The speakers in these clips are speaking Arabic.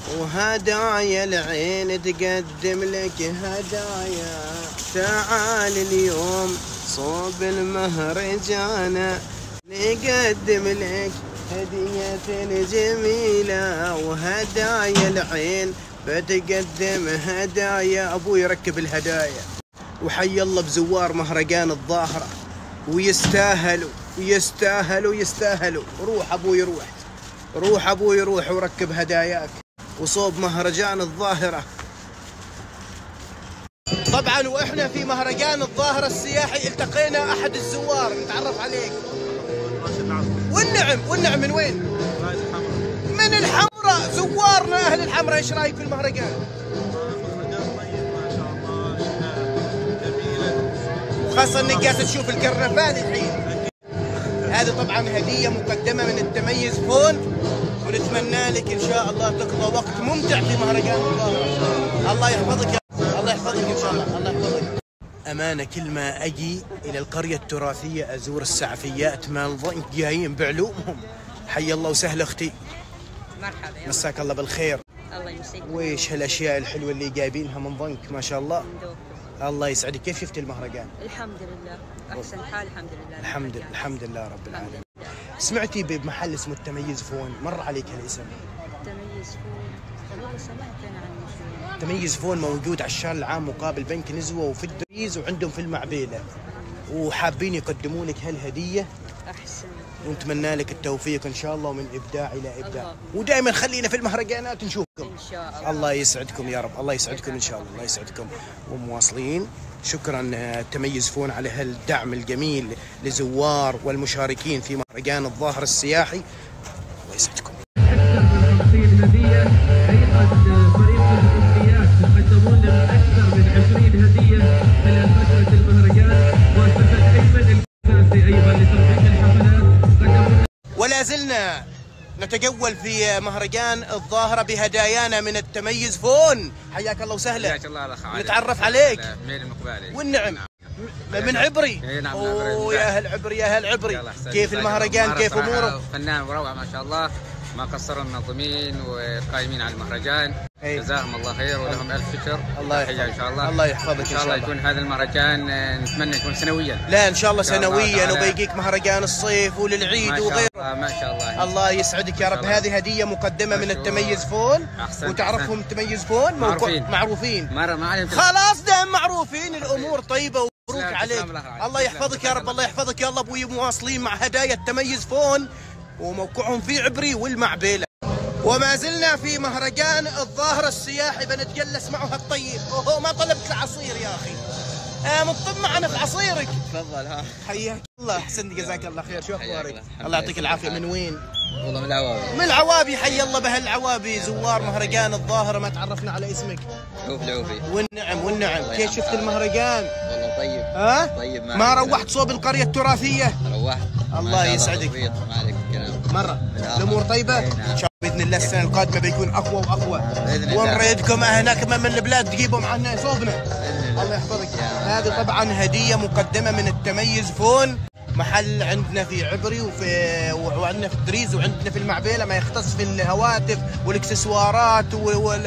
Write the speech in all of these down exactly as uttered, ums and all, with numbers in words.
وهدايا العين تقدم لك هدايا. تعال اليوم صوب المهرجان نقدم لك هدية جميلة، وهدايا العين بتقدم هدايا. ابوي يركب الهدايا، وحي الله بزوار مهرجان الظاهرة، ويستاهلوا ويستاهلوا يستاهلوا. روح ابوي روح روح ابوي روح وركب هداياك وصوب مهرجان الظاهرة. طبعا واحنا في مهرجان الظاهرة السياحي التقينا احد الزوار نتعرف عليك. والنعم والنعم من وين؟ من الحمراء. زوارنا اهل الحمراء، ايش رايك في المهرجان؟ وخاصة انك قاعد تشوف الكرنفال الحين. هذه طبعا هدية مقدمة من التميز فون، ونتمنى لك ان شاء الله تقضى وقت ممتع في مهرجان الظاهرة. الله يحفظك يا الله يحفظك ان شاء الله. الله يحفظك. امانه كل ما اجي الى القريه التراثيه ازور السعفيات مال ضنك جايين بعلومهم. حي الله وسهلا اختي. مرحبا. مساك الله بالخير. الله يمسيك. ويش هالاشياء الحلوه اللي جايبينها من ضنك ما شاء الله. الله يسعدك. كيف شفت المهرجان؟ الحمد لله احسن حال الحمد لله. الحمد لله الحمد لله رب العالمين. سمعتي بمحل اسمه التميز فون؟ مر عليك هالاسم؟ التميز فون والله سمعت انا عنه. تميز فون موجود على الشارع العام مقابل بنك نزوه وفي الدريز وعندهم في المعبيله، وحابين يقدموا لك هالهديه. احسن. ونتمنى لك التوفيق ان شاء الله ومن ابداع الى ابداع، ودائما خلينا في المهرجانات نشوفكم ان شاء الله. الله يسعدكم يا رب. الله يسعدكم ان شاء الله. الله يسعدكم. ومواصلين. شكرا تميز فون على هالدعم الجميل لزوار والمشاركين في مهرجان الظاهرة السياحي. الله يسعدكم. أكثر من خمسين هدية. أيضا فريق الأمنيات يقدمون لنا أكثر من عشرين هدية خلال فترة المهرجان. مؤسسة أيمن الأساسي أيضا لتنظيم الحفلات قدموا. ولا زلنا نتجول في مهرجان الظاهرة بهدايانا من التميز فون. حياك الله وسهلا. حياك الله الاخ علي. نتعرف عليك. ميل المقبالي. والنعم. من عبري. اي نعم. اوه يا اهل عبري يا اهل عبري. كيف المهرجان؟ كيف اموره؟ فنان وروعه ما شاء الله. ما قصروا المنظمين والقائمين على المهرجان. أي. جزاهم الله خير ولهم الف شكر. الله يحفظك ان شاء الله. الله يحفظك ان شاء الله. يكون هذا المهرجان نتمنى يكون سنويا. لا ان شاء الله سنويا، وبيجيك مهرجان الصيف وللعيد وغيره. ما شاء الله. الله يسعدك يا رب. هذه هديه مقدمه من التميز فون. أحسن. وتعرفهم التميز فون؟ معروفين. معروفين. مره ما عليهم. خلاص دام معروفين الامور طيبه. مبروك عليك. الله, الله يحفظك يا رب. الله يحفظك. يلا ابوي مواصلين مع هدايا التميز فون وموقعهم في عبري والمعبيله. وما زلنا في مهرجان الظاهرة السياحي بنتجلس معه الطيب. اوه ما طلبت العصير يا اخي. آه مطمع انا في عصيرك. تفضل. ها حياك الله. احسنت جزاك الله خير. شو اخبارك؟ الله يعطيك العافيه. من وين؟ والله من العوابي. من العوابي. حي الله بهالعوابي. زوار مهرجان الظاهرة ما تعرفنا على اسمك. عوف العوفي. والنعم والنعم. كيف شفت المهرجان؟ والله طيب. ها؟ طيب. ما, ما روحت صوب القرية التراثية؟ روحت. الله يسعدك. ما عليك الكلام. مرة الامور طيبة؟ نعم. ان شاء الله باذن الله السنة القادمة بيكون اقوى واقوى. بإذن الله. ونريدكم هناك من البلاد تجيبهم عنا صوبنا. الله يحفظك. هذه طبعا هدية مقدمة من التميز فون. محل عندنا في عبري وفي وعندنا في الدريز وعندنا في المعبيله، ما يختص في الهواتف والاكسسوارات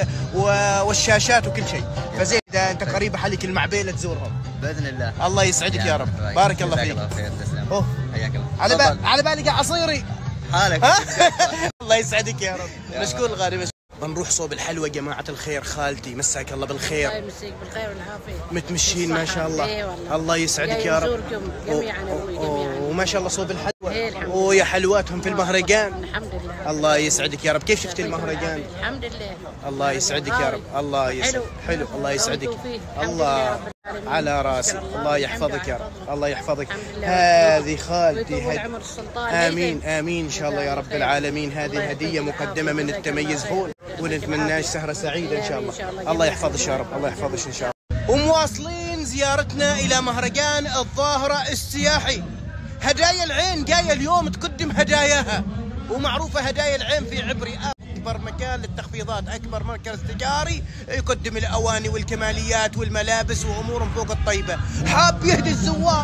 والشاشات وكل شيء. فزين اذا انت قريب حالك المعبيله تزورهم باذن الله. الله يسعدك يا رب. بارك الله فيك. اوه حياك الله. على بال على بالي عصيري حالك. الله يسعدك يا رب. مشكور الغالي. مشكور. بنروح صوب الحلوى جماعة الخير. خالتي مساك الله بالخير. الله يمسيك بالخير والعافية. متمشين ما شاء الله. إيه والله. الله يسعدك يا رب. يزوركم جميعا جميعا. وما شاء الله صوب الحلوى. إيه ويا حلواتهم في المهرجان. الحمد لله. الله يسعدك يا رب. كيف شفت المهرجان؟ الحمد لله. الله يسعدك يا رب. الله يسعدك. حلو. الله يسعدك. الله على راسي. الله يحفظك يا رب. الله يحفظك. هذه خالتي. امين امين ان شاء الله يا رب العالمين. هذه هديه مقدمه من التميز فون، ونتمنى سهره سعيده ان شاء الله. الله يحفظك يا رب. الله يحفظك ان شاء الله. ومواصلين زيارتنا الى مهرجان الظاهره السياحي. هدايا العين جايه اليوم تقدم هداياها، ومعروفه هدايا العين في عبري أكبر مكان للتخفيضات، أكبر مركز تجاري يقدم الأواني والكماليات والملابس وأمور فوق الطيبة. حاب يهدي الزوار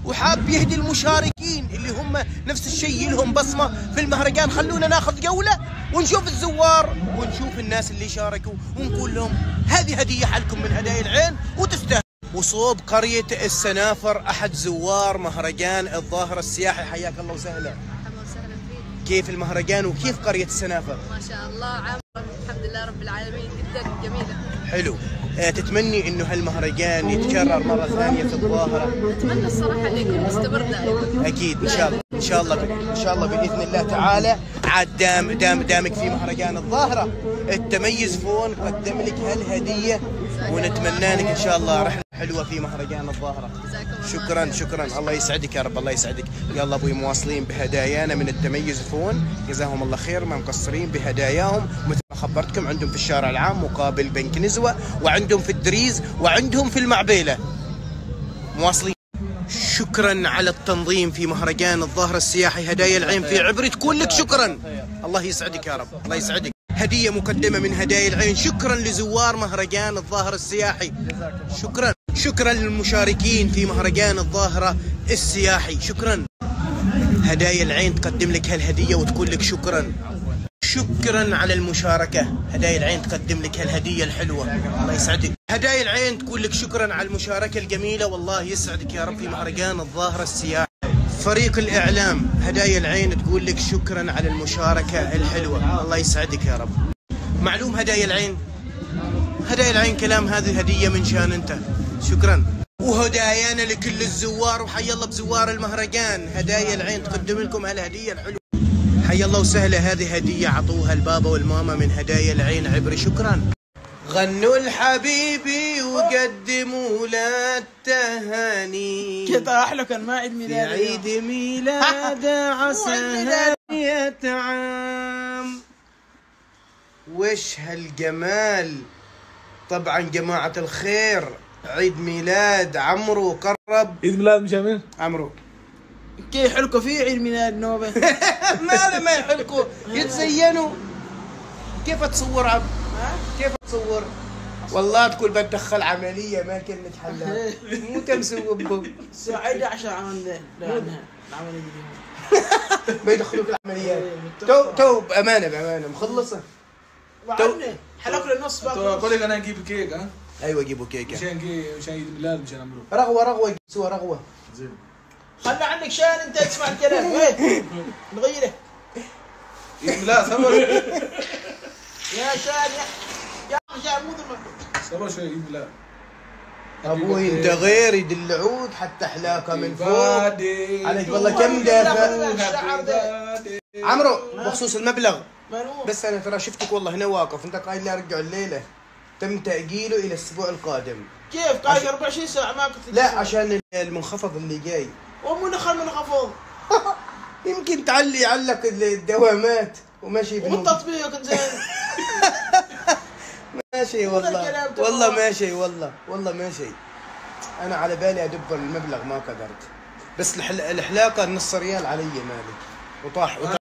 وحاب يهدي المشاركين اللي هم نفس الشيء لهم بصمة في المهرجان. خلونا ناخذ جولة ونشوف الزوار ونشوف الناس اللي شاركوا ونقول لهم هذه هدية حلكم من هدايا العين وتستاهل. وصوب قرية السنافر أحد زوار مهرجان الظاهرة السياحي، حياك الله وسهلا. مرحبا وسهلا فيك. كيف المهرجان وكيف قرية السنافر؟ ما شاء الله عامة الحمد لله رب العالمين جدا جميلة. حلو. آه تتمني انه هالمهرجان يتكرر مرة ثانية في الظاهرة؟ أتمنى الصراحة إنه يكون مستمر دائما. أكيد إن شاء الله إن شاء الله إن شاء الله بإذن الله تعالى. عاد دام دام دامك في مهرجان الظاهرة التميز فون قدم لك هالهدية ونتمنى لك إن شاء الله رحلة حلوة في مهرجان الظاهرة. شكرا شكرا الله يسعدك يا رب الله يسعدك. يلا ابوي مواصلين بهدايانا من التميز فون، جزاهم الله خير ما مقصرين بهداياهم. مثل ما خبرتكم عندهم في الشارع العام مقابل بنك نزوة، وعندهم في الدريز، وعندهم في المعبيلة. مواصلين. شكرا على التنظيم في مهرجان الظاهرة السياحي هدايا العين في عبري، تكون لك شكرا. الله يسعدك يا رب الله يسعدك. هدية مقدمة من هدايا العين، شكرا لزوار مهرجان الظاهرة السياحي. شكرا شكرا للمشاركين في مهرجان الظاهرة السياحي. شكرا. هدايا العين تقدم لك هالهدية وتقول لك شكرا. شكرا على المشاركة. هدايا العين تقدم لك هالهدية الحلوة الله يسعدك. هدايا العين تقول لك شكرا على المشاركة الجميلة والله يسعدك يا رب في مهرجان الظاهرة السياحي. فريق الإعلام هدايا العين تقول لك شكرا على المشاركة الحلوة الله يسعدك يا رب. معلوم هدايا العين هدايا العين كلام هذه هدية من شان أنت. شكرا. وهدايانا لكل الزوار وحي الله بزوار المهرجان. هدايا العين تقدم لكم هالهدية الحلوة. حي الله وسهلا. هذه هدية عطوها البابا والماما من هدايا العين عبري. شكرا. غنوا الحبيبي وقدموا له التهاني. كذا احلى كان ما عيد ميلاد. عيد ميلاد عسى هنية عام. وش هالجمال. طبعا جماعة الخير عيد ميلاد عمرو قرب. عيد ميلاد مشامل عمرو كيف يحلكوا فيه عيد ميلاد نوبة؟ ما ما يحلكوا يتزينوا. كيف تصور عم؟ كيف تصور؟ والله تقول بتدخل عملية ما كلمة حلاق. مو تمسوي بهم. سعيد عشان عملنا العملية بيدخلوك العمليات. تو تو بأمانة بأمانة مخلصة. تو حلق له النص بقى. قول لك انا اجيب كيك. ها ايوه جيبوا كيكة مشان مشان عيد الميلاد مشان نعمله رغوة رغوة سوى رغوة. زين خلى عنك شان انت تسمع الكلام. وين نغيره عيد ميلاد صبر يا شان يا شان مو ذم صبر شوي عيد ميلاد. ابوي انت غير يد العود حتى حلاقة من فوق. عليك والله كم دافع. عمرو بخصوص المبلغ بس انا ترى شفتك والله هنا واقف انت قايل لي ارجع الليله. تم تاجيله الى الاسبوع القادم. كيف قايل أربعة وعشرين ساعة ما كنت. لا عشان المنخفض اللي جاي. ومو دخل منخفض. يمكن تعلي يعلق الدوامات وماشي والتطبيق زين. ماشي والله والله ماشي والله والله ماشي. انا على بالي ادبر المبلغ ما قدرت. بس الحلاقه النص ريال علي مالك وطاح, وطاح